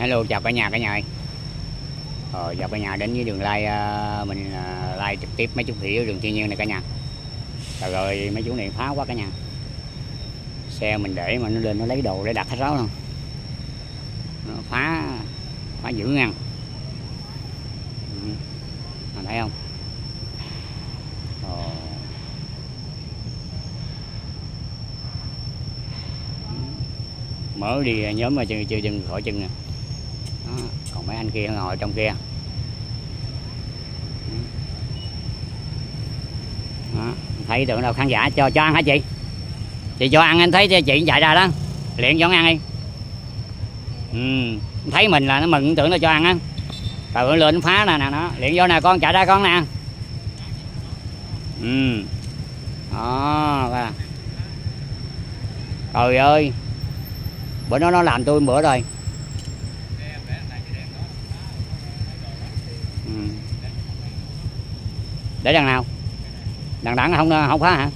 Hello, chào cả nhà ơi. Chào cả nhà đến với đường like, mình like trực tiếp mấy chú khỉ ở rừng thiên nhiên này cả nhà. Trời ơi, mấy chú này phá quá cả nhà. Xe mình để mà nó lên nó lấy đồ để đặt hết ráo luôn. Nó phá dữ ngăn. Mình thấy không? Mở đi nhóm mà chưa dừng khỏi chân nè. Đó, còn mấy anh kia ngồi trong kia. Đó, thấy tưởng đâu khán giả cho ăn hả chị? Chị cho ăn, anh thấy chị chạy ra đó, liền cho ăn đi. Thấy mình là nó mừng, tưởng nó cho ăn á. Rồi lên nó phá nè nó, liền vô nè con, chạy ra con nè. Đó. Trời ơi, bữa nó làm tôi bữa rồi. Để đằng nào? Đằng không phá hả?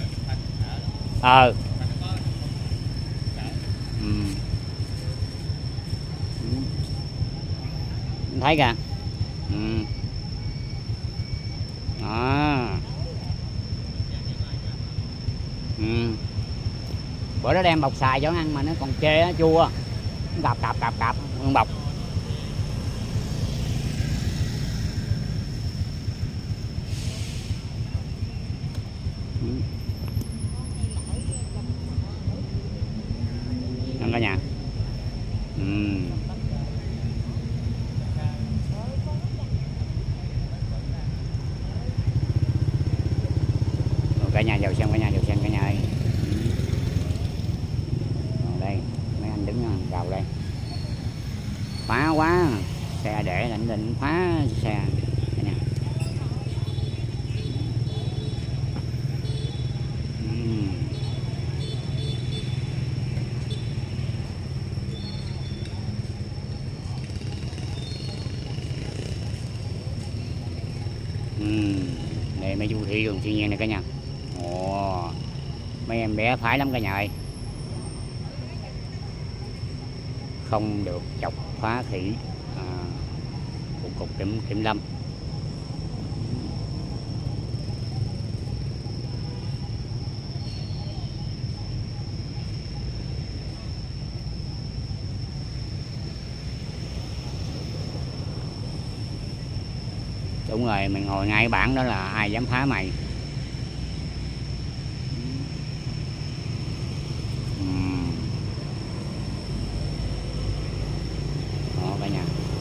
Thấy kìa. Đó. Bữa đó đem bọc xài cho nó ăn mà nó còn chê á, chua. Nó cạp bọc. Ăn cả nhà. Cả nhà vào xem cả nhà ơi. Đây mấy anh đứng gào đây, phá quá, xe để định phá xe cả nhà. Đây mấy chú thị trường thiên nhiên này cả nhà. Mấy em bé phái lắm cả nhà ơi. Không được chọc phá khỉ của cục kiểm lâm. Đúng rồi, mình ngồi ngay bảng đó là ai dám phá mày. Đó cả nhà.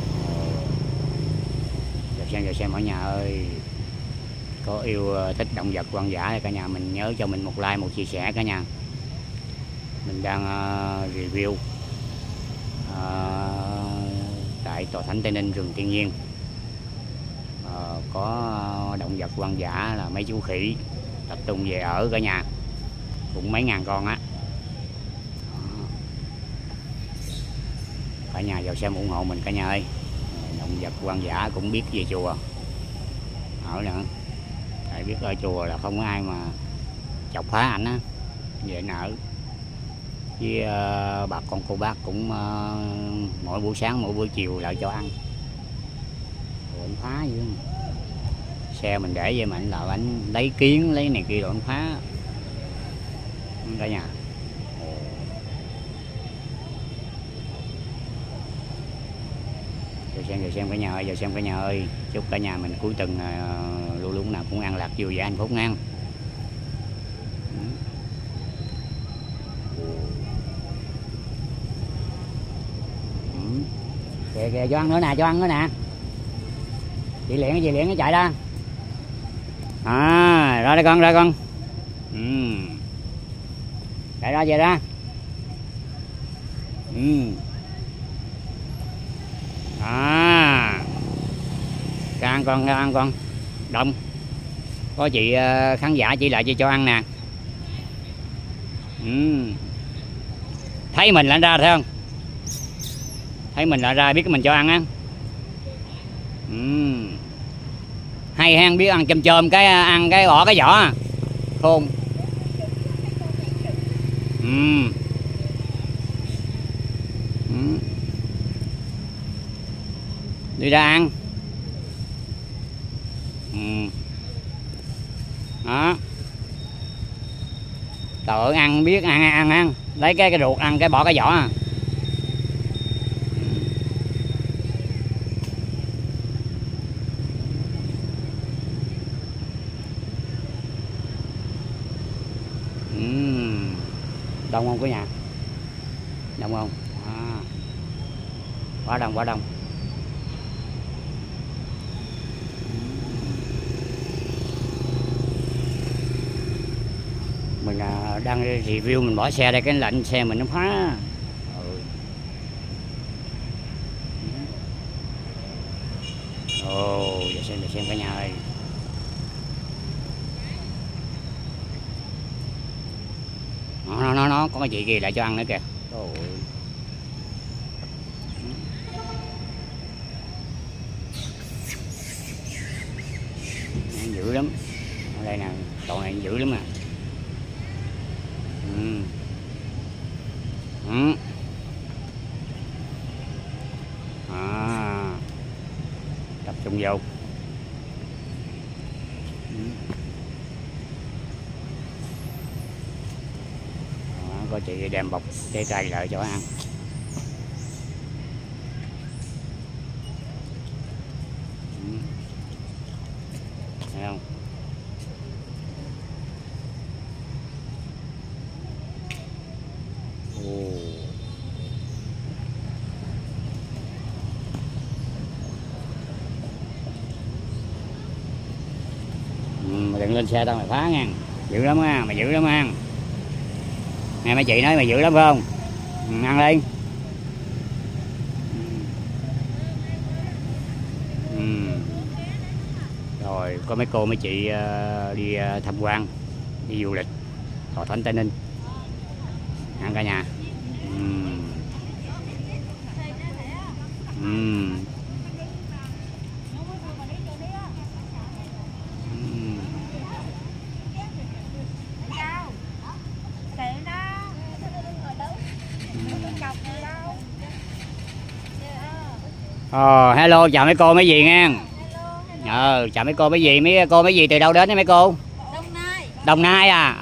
Giờ xem ở nhà ơi. Có yêu thích động vật hoang dã thì cả nhà mình nhớ cho mình một like, một chia sẻ cả nhà. Mình đang review tại Tòa Thánh Tây Ninh rừng thiên nhiên. Có động vật hoang dã là mấy chú khỉ tập trung về ở cả nhà, cũng mấy ngàn con á. Cả nhà vào xem ủng hộ mình cả nhà ơi. Động vật hoang dã cũng biết về chùa ở nữa, tại biết ở chùa là không có ai mà chọc phá ảnh á, về nở với bà con cô bác cũng mỗi buổi sáng mỗi buổi chiều lại cho ăn. Rồi anh phá dữ. Xe mình để vậy mà anh là anh lấy kiến lấy này kia rồi anh phá cả nhà. Giờ xem cả nhà ơi, chúc cả nhà mình cuối tuần luôn lúc nào cũng an lạc vui vẻ hạnh phúc ngang. Kìa cho ăn nữa nè. Chị Liễn nó chạy ra. Ra đây con. Chạy ra về ra. Ăn con đông. Có chị khán giả chỉ lại cho ăn nè. Thấy mình lại ra thấy không? Thấy mình lại ra biết mình cho ăn á. Hay hang biết ăn chôm cái ăn cái bỏ cái vỏ khôn. Đi ra ăn. Đó. Trời ơi, ăn biết ăn. Lấy cái ruột ăn, cái bỏ cái vỏ à. Đông không cả nhà? Đông không? À. Quá đông. Mình đang review, mình bỏ xe đây, cái lạnh xe mình nó phá. Ồ, để xem cả nhà ơi. Nó có cái chị kia lại cho ăn nữa kìa. Ôi. Dữ lắm. Ở đây nè, tội này dữ lắm nè. Tập trung vô. Có chị đem bọc trái cây lại cho ăn. Thấy không? Mà đừng lên xe tao mày phá nha. Dữ lắm á, mày dữ lắm á. Nghe mấy chị nói mày dữ lắm phải không? Ăn đi. Rồi có mấy cô mấy chị đi tham quan, đi du lịch Thọ Thánh Tây Ninh. Ăn cả nhà. Hello, chào mấy cô mấy dì nha. Chào mấy cô mấy dì, mấy cô mấy dì từ đâu đến đấy mấy cô? Đồng Nai à?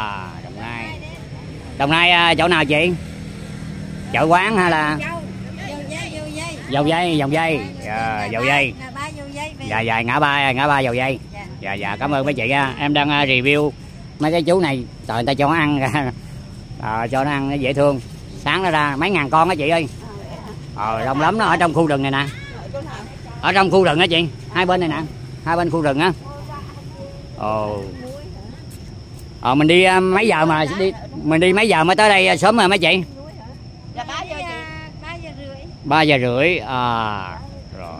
Đồng Nai chỗ nào chị? Chợ quán hay là Dầu Dây? Dầu Dây. Dạ ngã ba Dầu Dây. Dạ cảm ơn mấy chị nha. Em đang review mấy cái chú này, trời người ta cho nó ăn cho nó ăn nó dễ thương. Sáng nó ra mấy ngàn con á chị ơi. Đông lắm, nó ở trong khu rừng này nè. Ở trong khu rừng á chị, hai bên này nè, hai bên khu rừng á. Mình đi mấy giờ mà đi, mình đi mấy giờ mới tới đây sớm rồi mấy chị? Là 3 giờ chị. 3 giờ rưỡi. Rồi.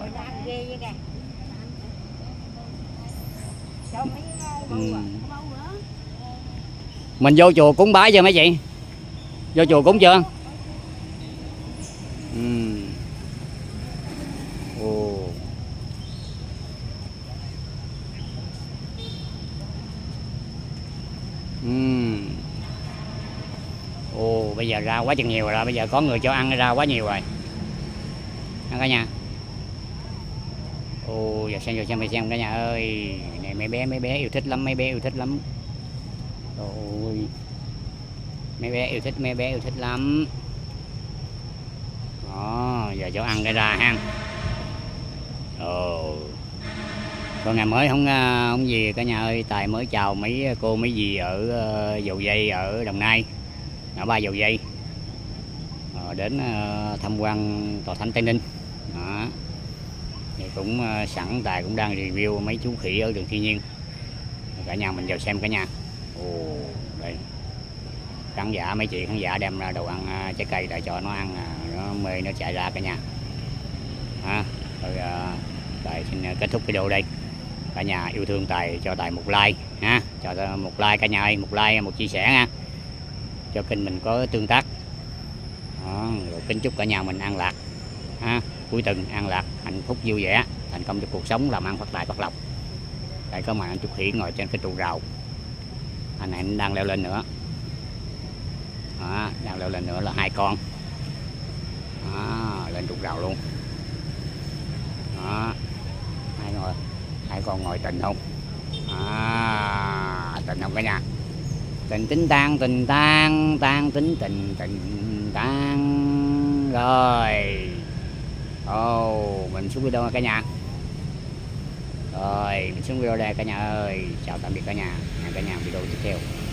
Mình vô chùa cúng bái chưa mấy chị? Vô chùa cúng chưa? Bây giờ ra quá chừng nhiều rồi, bây giờ có người cho ăn ra quá nhiều rồi. Ăn cả nhà. Giờ xem cả nhà ơi. Này mấy bé yêu thích lắm, mấy bé yêu thích lắm. Mấy bé yêu thích lắm. Giờ cho ăn cái ra ha. Con ngày mới không gì cả nhà ơi. Tài mới chào mấy cô mấy dì ở Dầu Dây ở Đồng Nai, ngã ba Dầu Dây, đến tham quan Thọ Thánh Tây Ninh. Đó. Thì cũng sẵn Tài cũng đang review mấy chú khỉ ở đường thiên nhiên. Cả nhà mình vào xem cả nhà. Đây. Khán giả, mấy chị khán giả đem ra đồ ăn trái cây để cho nó ăn, nó mê nó chạy ra cả nhà. Rồi Tài xin kết thúc video đây. Cả nhà yêu thương Tài cho Tài một like ha, cho một like cả nhà ơi, một like một chia sẻ nha, cho kênh mình có tương tác. Rồi kính chúc cả nhà mình an lạc cuối tuần an lạc, hạnh phúc vui vẻ, thành công trong cuộc sống, làm ăn phát tài phát lộc. Đây có mà anh chú khỉ ngồi trên cái trụ rào, anh này đang leo lên nữa. Đang leo lên nữa là hai con lên trụ rào luôn. đó, hai con ngồi tình không, tình không cả nhà, tình tính tan tình tan tan tính tình tình tan rồi. Mình xuống video cả nhà. Rồi mình xuống video đây cả nhà ơi, chào tạm biệt cả nhà, hẹn cả nhà video tiếp theo.